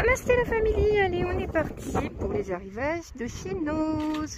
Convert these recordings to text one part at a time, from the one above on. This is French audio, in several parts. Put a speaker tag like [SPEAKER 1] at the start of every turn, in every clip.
[SPEAKER 1] Namasté la famille, allez on est parti pour les arrivages de chez Nose.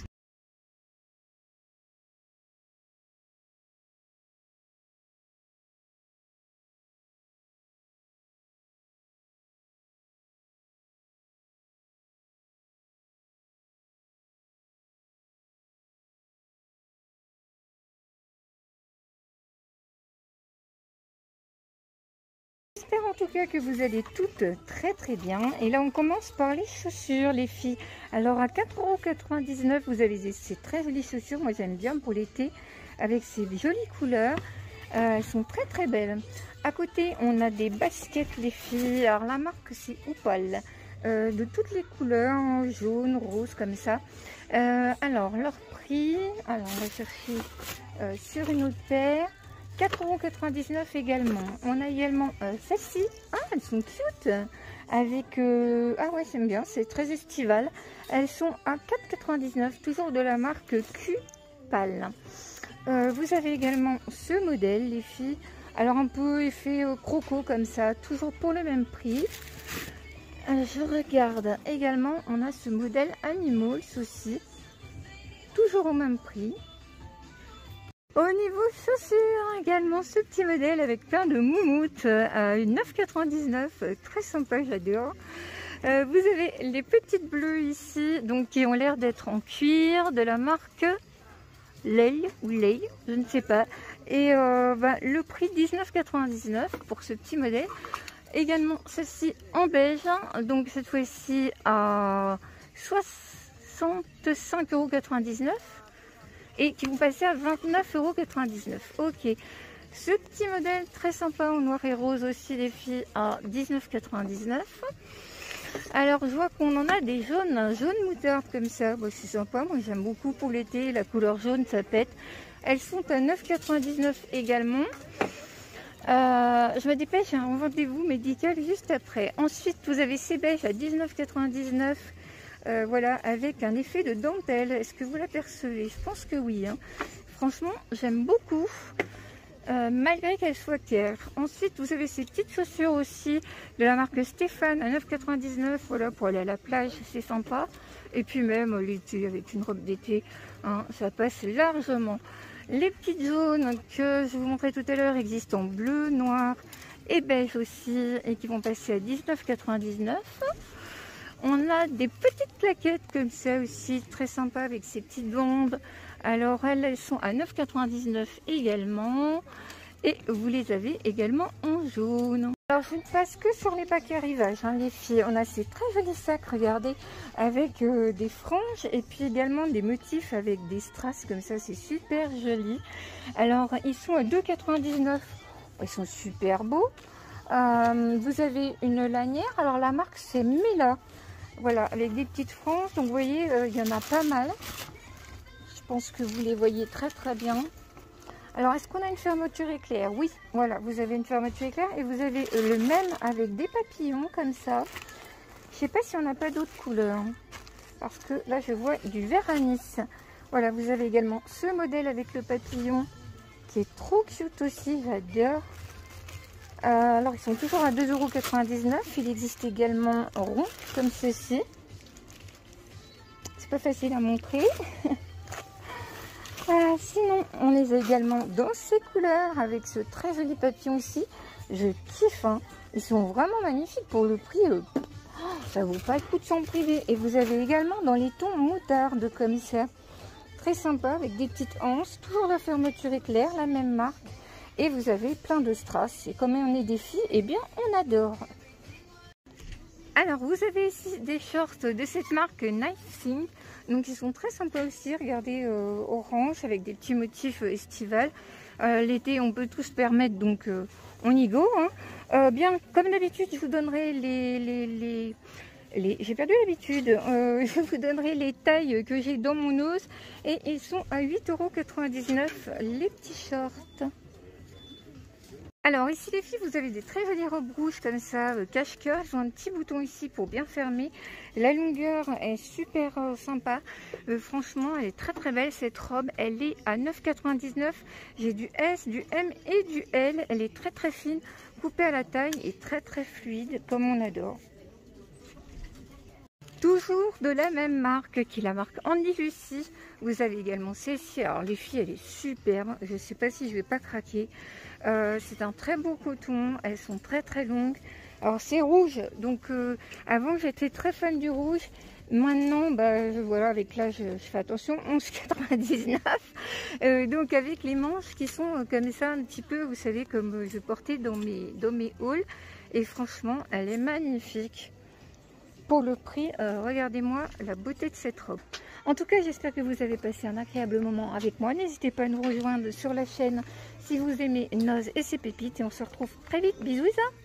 [SPEAKER 1] J'espère en tout cas que vous allez toutes très bien. Et là on commence par les chaussures les filles. Alors à 4,99 € vous avez ces très jolies chaussures. Moi j'aime bien pour l'été avec ces jolies couleurs. Elles sont très belles. À côté on a des baskets les filles. Alors la marque c'est Opal. De toutes les couleurs, jaune, rose comme ça. Alors leur prix, alors on va chercher sur une autre paire. 4,99 € également. On a également celles-ci. Ah, elles sont cute. Avec ah ouais, j'aime bien. C'est très estival. Elles sont à 4,99 €. Toujours de la marque Q-Pal. Vous avez également ce modèle, les filles. Alors un peu effet croco comme ça. Toujours pour le même prix. Je regarde également. On a ce modèle Animals aussi. Toujours au même prix. Au niveau chaussures, également ce petit modèle avec plein de moumoutes à 9,99 €, très sympa, j'adore. Vous avez les petites bleues ici, donc qui ont l'air d'être en cuir, de la marque Lei ou Lei, je ne sais pas. Et le prix 19,99 € pour ce petit modèle. Également celle-ci en beige, donc cette fois-ci à 65,99 € et qui vont passer à 29,99 €. Ok. Ce petit modèle très sympa en noir et rose aussi les filles à 19,99 €. Alors je vois qu'on en a des jaunes, jaune moutarde comme ça. Bon, c'est sympa, moi j'aime beaucoup pour l'été, la couleur jaune ça pète. Elles sont à 9,99 € également. Je me dépêche, j'ai un rendez-vous médical juste après. Ensuite vous avez ces beiges à 19,99 €. Voilà, avec un effet de dentelle. Est-ce que vous l'apercevez? Je pense que oui. Hein. Franchement, j'aime beaucoup, malgré qu'elle soit claire. Ensuite, vous avez ces petites chaussures aussi de la marque Stéphane à 9,99 €. Voilà, pour aller à la plage, c'est sympa. Et puis même l'été, avec une robe d'été, hein, ça passe largement. Les petites jaunes que je vous montrais tout à l'heure existent en bleu, noir et beige aussi, et qui vont passer à 19,99 €. On a des petites claquettes comme ça aussi, très sympa avec ces petites bandes. Alors elles sont à 9,99 € également. Et vous les avez également en jaune. Alors je ne passe que sur les paquets arrivage, hein, les filles. On a ces très jolis sacs, regardez, avec des franges et puis également des motifs avec des strass comme ça. C'est super joli. Alors ils sont à 2,99 €. Ils sont super beaux. Vous avez une lanière. Alors la marque c'est Mela. Voilà, avec des petites franges. Donc vous voyez, il y en a pas mal. Je pense que vous les voyez très bien. Alors, est-ce qu'on a une fermeture éclair? Oui, voilà, vous avez une fermeture éclair. Et vous avez le même avec des papillons comme ça. Je sais pas si on n'a pas d'autres couleurs. Parce que là, je vois du vert anis. Voilà, vous avez également ce modèle avec le papillon qui est trop cute aussi. J'adore. Alors ils sont toujours à 2,99 €. Il existe également rond comme ceci. C'est pas facile à montrer. Sinon on les a également dans ces couleurs avec ce très joli papillon ici. Je kiffe, hein. Ils sont vraiment magnifiques pour le prix. Ça vaut pas le coup de s'en priver. Et vous avez également dans les tons moutarde comme ça. Très sympa avec des petites anses. Toujours la fermeture éclair, la même marque. Et vous avez plein de strass. Et comme on est des filles, eh bien on adore. Alors vous avez ici des shorts de cette marque Nice Thing. Donc ils sont très sympas aussi. Regardez, orange avec des petits motifs estivales. L'été on peut tout se permettre, donc on y go. Hein. Bien comme d'habitude je vous donnerai j'ai perdu l'habitude. Je vous donnerai les tailles que j'ai dans mon os. Et ils sont à 8,99 € les petits shorts. Alors ici les filles, vous avez des très jolies robes rouges comme ça, cache-cœur. Elles ont un petit bouton ici pour bien fermer. La longueur est super sympa. Franchement, elle est très belle cette robe. Elle est à 9,99 €. J'ai du S, du M et du L. Elle est très fine, coupée à la taille et très fluide comme on adore. Toujours de la même marque, qui est la marque Andy Lucie. Vous avez également celle-ci. Alors les filles, elle est superbe. Je ne sais pas si je vais pas craquer. C'est un très beau coton. Elles sont très très longues. Alors c'est rouge. Donc avant j'étais très fan du rouge. Maintenant, voilà, avec l'âge, je fais attention, 11,99. Donc avec les manches qui sont comme ça un petit peu, vous savez, comme je portais dans mes hauls. Et franchement, elle est magnifique. Pour le prix, regardez-moi la beauté de cette robe. En tout cas, j'espère que vous avez passé un agréable moment avec moi. N'hésitez pas à nous rejoindre sur la chaîne si vous aimez Noz et ses pépites. Et on se retrouve très vite. Bisous, Isa.